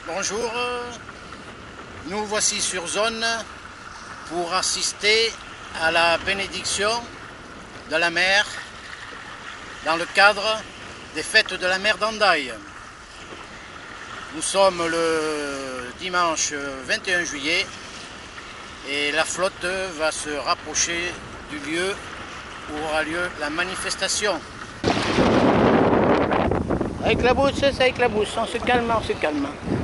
Bonjour, nous voici sur zone pour assister à la bénédiction de la mer dans le cadre des fêtes de la mer d'Hendaye. Nous sommes le dimanche 21 juillet et la flotte va se rapprocher du lieu où aura lieu la manifestation. Avec la bouche, c'est avec la bouche, on se calme, on se calme.